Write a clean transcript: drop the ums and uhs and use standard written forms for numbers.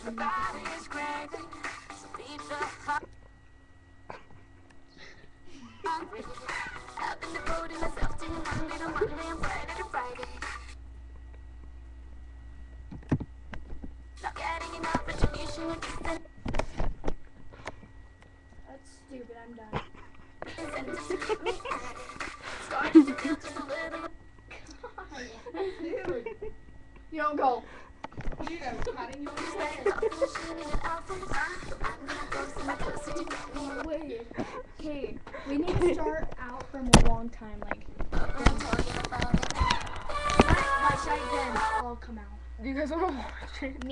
That's stupid. I'm done. Dude. You don't go. Dude, I'm cutting you off. Wait. Okay, we need to start out from a long time, like. Like then, I'll come out. Do you guys want to watch it?